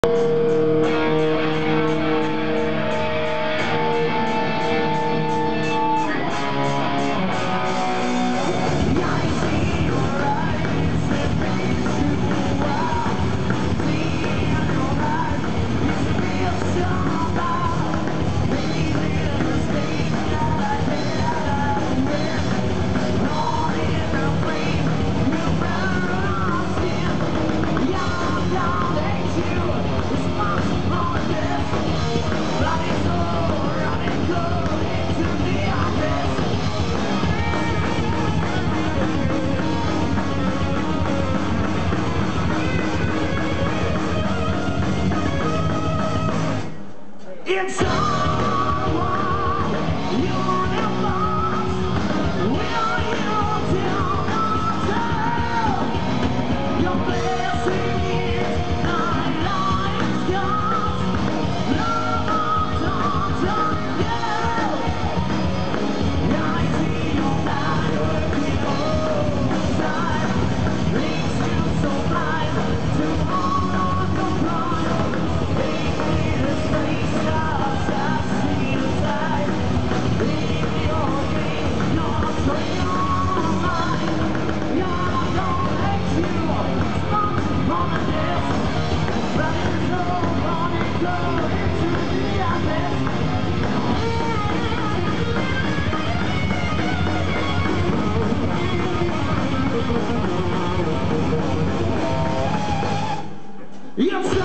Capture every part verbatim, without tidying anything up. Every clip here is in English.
It's all you're never will you tell your blessing is not life's cost. Love on you. I see your light working overtime. Leaves you so blind to all of the pride. Baby, this place you're so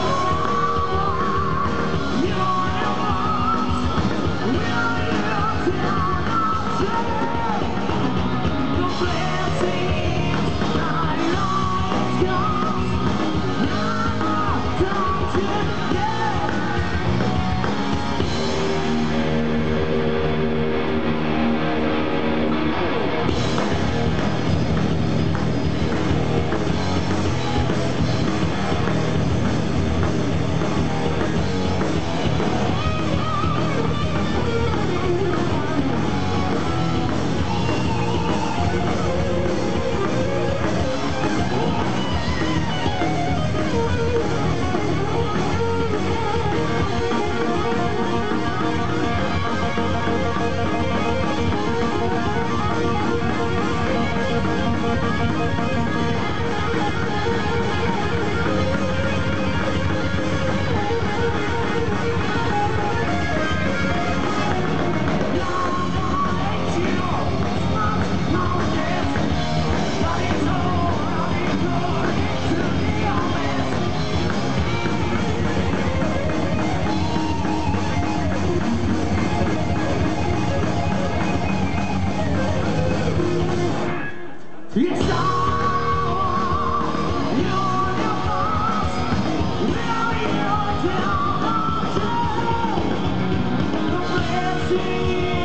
Yes, I you're the boss. Will you tell the truth? The blessing